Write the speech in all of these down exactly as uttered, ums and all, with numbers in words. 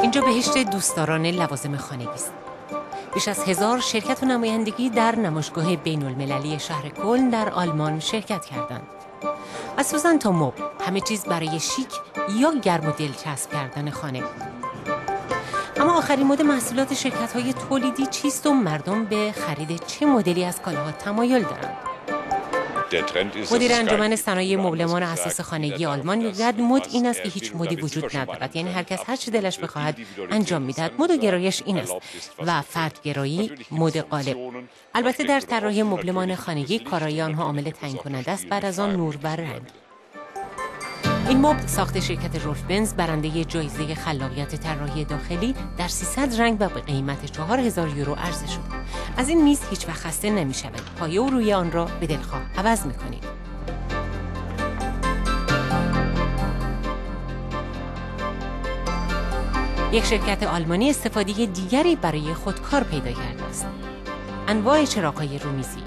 اینجا بهشت دوستداران لوازم خانگی است. بیش از هزار شرکت و نمایندگی در نمایشگاه بین المللی شهر کلن در آلمان شرکت کردند. از سوزن تا مبل، همه چیز برای شیک یا گرم و دلچسب کردن خانه. اما آخرین مد محصولات شرکت‌های تولیدی چیست و مردم به خرید چه مدلی از کالاها تمایل دارند؟ مدیر انجمن صنایع مبلمان اساس خانگی آلمان میگوید مد این است که هیچ مدی وجود ندارد، یعنی هر کس هر چه دلش بخواهد انجام میدهد. مد و گرایش این است و فردگرایی مد غالب. البته در طراحی مبلمان خانگی کارایی آنها عامل تعیین کننده است، بعد از آن نور و رنگ. این مبل ساخت شرکت رولف بنز برنده جایزه خلاقیت طراحی داخلی در سیصد رنگ و به قیمت چهار هزار یورو عرضه شد. از این میز هیچ وقت خسته نمی‌شود. پایه و روی آن را به دلخواه عوض می‌کنید. یک شرکت آلمانی استفاده دیگری برای خودکار پیدا کرده است. انواع چراغ‌های رومیزی.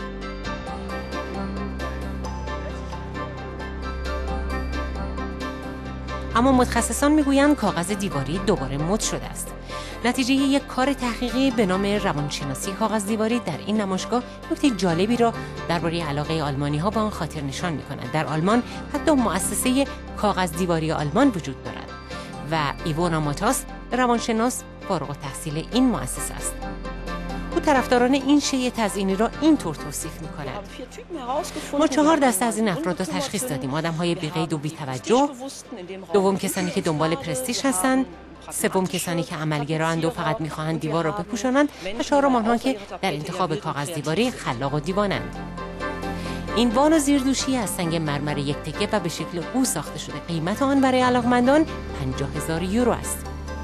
اما متخصصان میگویند کاغذ دیواری دوباره مد شده است. نتیجه یک کار تحقیقی به نام روانشناسی کاغذ دیواری در این نمایشگاه نکته جالبی را درباره علاقه آلمانی‌ها به آن خاطر نشان می‌کند. در آلمان حتی مؤسسه کاغذ دیواری آلمان وجود دارد و ایوونا ماتاس روانشناس فارغ التحصیل این مؤسسه است. او طرفداران این شیء تزئینی را اینطور توصیف می‌کند: ما چهار دسته از این افراد را تشخیص دادیم: آدم‌های بی‌قید و بی‌توجه، دوم کسانی که دنبال پرستیژ هستند، سوم کسانی که عملگرااند و فقط می‌خواهند دیوار را بپوشانند و چهارم آنها که در انتخاب کاغذ دیواری خلاق و دیوانند. این وان و زیردوشی از سنگ مرمر یک تکه و به شکل او ساخته شده. قیمت آن برای علاقمندان پنجاه هزار یورو است.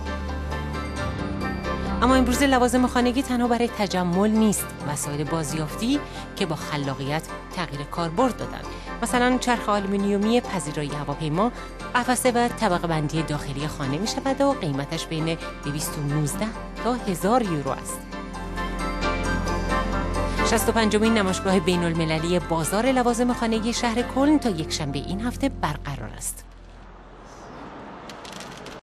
اما امروزه لوازم خانگی تنها برای تجمل نیست، وسایل بازیافتی که با خلاقیت تغییر کاربرد دادند. مثلا چرخ آلومینیومی پذیرایی هواپیما قفسه و طبقه بندی داخلی خانه می شود و قیمتش بین دویست و نوزده تا هزار یورو است. شصت و پنجمین نمایشگاه بین المللی بازار لوازم خانگی شهر کلن تا یک شنبه این هفته برقرار است.